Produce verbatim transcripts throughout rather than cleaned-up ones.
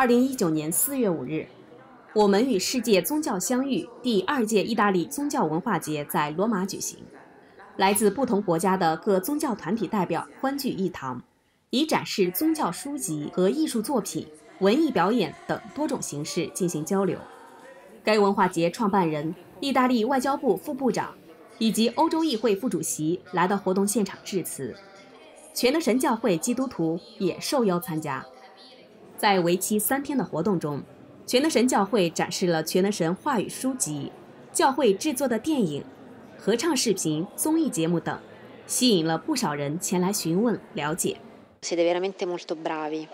二零一九年四月五日，我们与世界宗教相遇第二届意大利宗教文化节在罗马举行。来自不同国家的各宗教团体代表欢聚一堂，以展示宗教书籍和艺术作品、文艺表演等多种形式进行交流。该文化节创办人、意大利外交部副部长以及欧洲议会副主席来到活动现场致辞，全能神教会基督徒也受邀参加。在为期三天的活动中，全能神教会展示了全能神话语书籍、教会制作的电影、合唱视频、综艺节目等，吸引了不少人前来询问了解。 Siete veramente molto bravi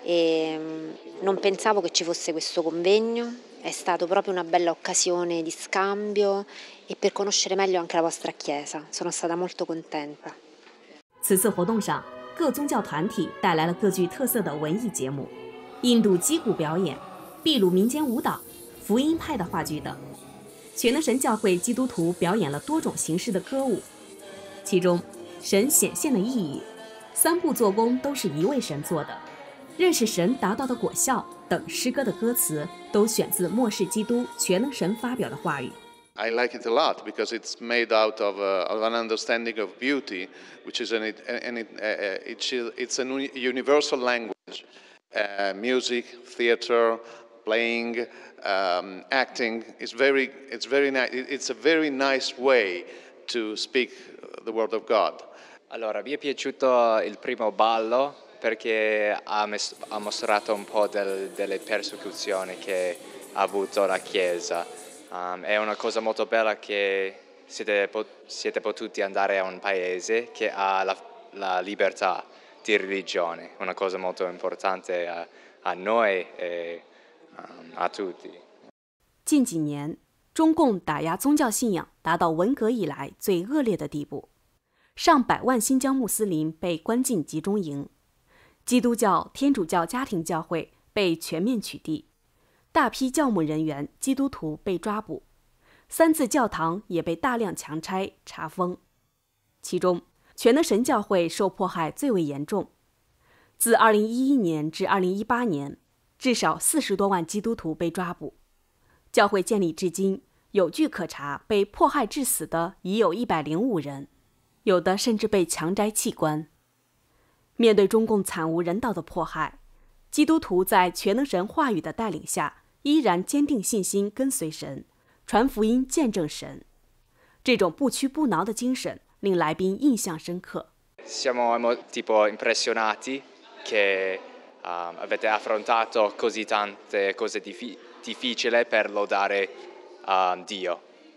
e non pensavo che ci fosse questo convegno, è stato proprio una bella occasione di scambio e per conoscere meglio anche la vostra chiesa. Sono stata molto contenta. 此次活动上，各宗教团体带来了各具特色的文艺节目，印度击鼓表演、秘鲁民间舞蹈、福音派的话剧等。全能神教会基督徒表演了多种形式的歌舞，其中神显现的意义、三步做工都是一位神做的、认识神达到的果效等诗歌的歌词都选自末世基督全能神发表的话语。 I like it a lot because it's made out of, uh, of an understanding of beauty, which is an, an, an, uh, it's, it's a universal language. Uh, music, theater, playing, um, acting is very, it's very nice. It's a very nice way to speak the word of God. Allora, mi è piaciuto il primo ballo perché ha, mes- ha mostrato un po' del, delle persecuzioni che ha avuto la Chiesa. Um, è una cosa molto bella che siete, pot- siete potuti andare a un paese che ha la, la libertà di religione, una cosa molto importante a, a noi e um, a tutti. 近几年，中共打压宗教信仰达到文革以来最恶劣的地步，上百万新疆穆斯林被关进集中营，基督教、天主教家庭教会被全面取缔。大批教牧人员、基督徒被抓捕，三自教堂也被大量强拆查封。其中，全能神教会受迫害最为严重。自二零一一年至二零一八年，至少四十多万基督徒被抓捕。教会建立至今，有据可查，被迫害致死的已有一百零五人，有的甚至被强摘器官。面对中共惨无人道的迫害，基督徒在全能神话语的带领下，依然坚定信心，跟随神，传福音，见证神。这种不屈不挠的精神令来宾印象深刻。 Siamo tipo impressionati che um, avete affrontato così tante cose diffi- difficili per lodare uh, Dio.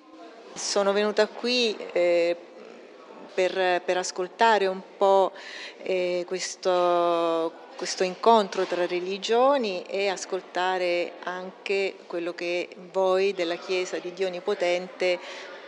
Sono venuta qui eh, per, per ascoltare un po' eh, questo questo incontro tra religioni e ascoltare anche quello che voi della Chiesa di Dio Onnipotente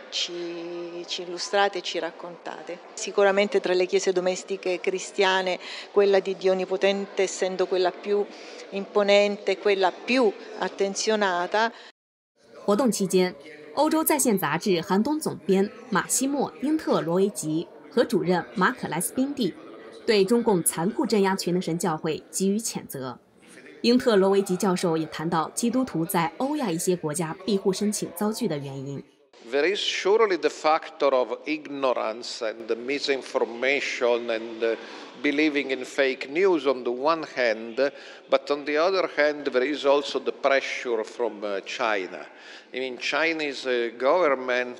ci, ci illustrate e ci raccontate. Sicuramente tra le chiese domestiche cristiane quella di Dio Onnipotente, essendo quella più imponente, quella più attenzionata. 活动期间，欧洲在线杂志寒冬总编马西莫·英特罗维吉和主任马可莱斯宾蒂对中共残酷镇压全能神教会给予谴责。英特罗维吉教授也谈到基督徒在欧亚一些国家庇护申请遭拒的原因。 There is surely the factor of ignorance and misinformation and uh, believing in fake news on the one hand, but on the other hand there is also the pressure from uh, China. I mean, Chinese uh, government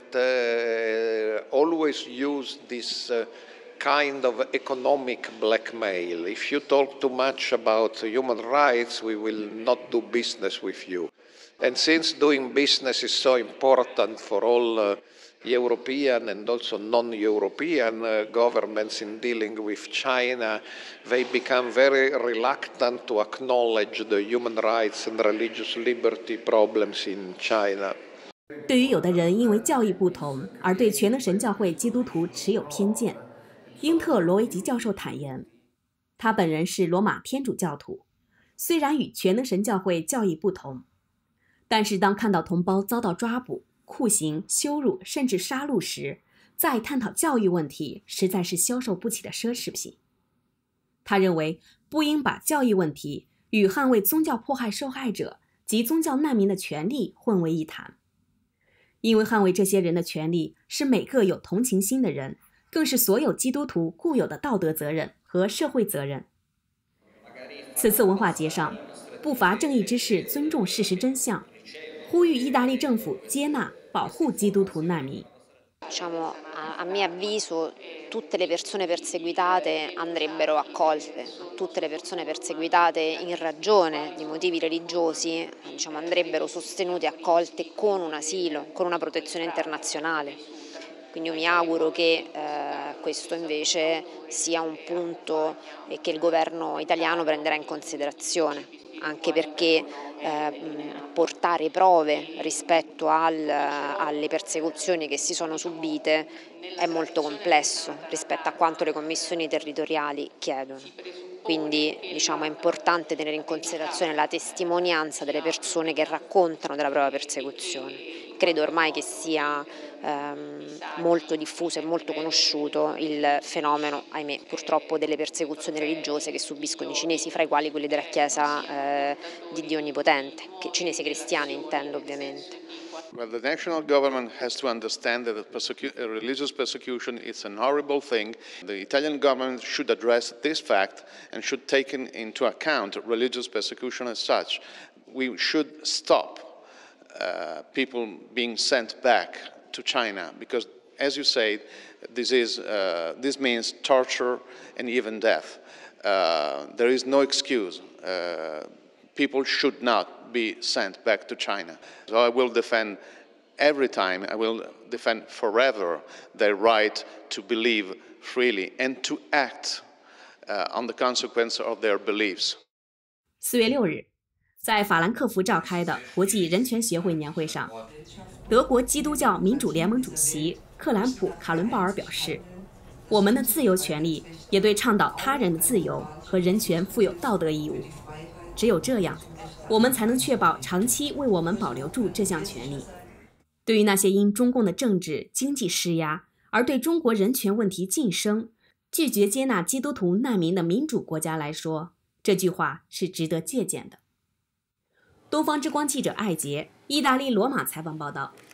uh, always use this uh, kind of economic blackmail. If you talk too much about human rights, we will not do business with you. And since doing business is so important for all uh, European and also non-European uh, governments in dealing with China, they become very reluctant to acknowledge the human rights and religious liberty problems in China. 对于有的人因为教义不同而对全能神教会基督徒持有偏见，英特罗维吉教授坦言，他本人是罗马天主教徒，虽然与全能神教会教义不同，但是当看到同胞遭到抓捕、酷刑、羞辱甚至杀戮时，再探讨教育问题实在是消受不起的奢侈品。他认为不应把教育问题与与捍卫宗教迫害受害者及宗教难民的权利混为一谈。因为捍卫这些人的权利是每个有同情心的人，更是所有基督徒固有的道德责任和社会责任。此次文化节上，不乏正义之士尊重事实真相，呼吁意大利政府接纳、保护基督徒难民。 Diciamo, a, a mio avviso tutte le persone perseguitate andrebbero accolte, tutte le persone perseguitate in ragione di motivi religiosi, diciamo, andrebbero sostenute e accolte con un asilo, con una protezione internazionale. Quindi io mi auguro che eh, questo invece sia un punto che il governo italiano prenderà in considerazione, anche perché eh, portare prove rispetto al, alle persecuzioni che si sono subite è molto complesso rispetto a quanto le commissioni territoriali chiedono. Quindi diciamo, è importante tenere in considerazione la testimonianza delle persone che raccontano della propria persecuzione. Credo ormai che sia ehm, molto diffuso e molto conosciuto il fenomeno, ahimè, purtroppo delle persecuzioni religiose che subiscono i cinesi, fra i quali quelli della Chiesa eh, di Dio Onnipotente, che cinesi cristiani intendo ovviamente. Well, the national government has to understand that persecu- religious persecution is an horrible thing. The Italian government should address this fact and should take in, into account religious persecution as such. We should stop uh, people being sent back to China because, as you said, this, is, uh, this means torture and even death. Uh, there is no excuse. Uh, people should not be sent back to China. So I will defend every time, I will defend forever their right to believe freely and to act uh, on the consequence of their beliefs. 四月六日，在法兰克福召开的国际人权协会年会上，德国基督教民主联盟主席克兰普·卡伦鲍尔表示，我们的自由权利也对倡导他人的自由和人权负有道德义务。只有这样，我们才能确保长期为我们保留住这项权利。对于那些因中共的政治、经济施压而对中国人权问题噤声、拒绝接纳基督徒难民的民主国家来说，这句话是值得借鉴的。东方之光记者艾杰，意大利罗马采访报道。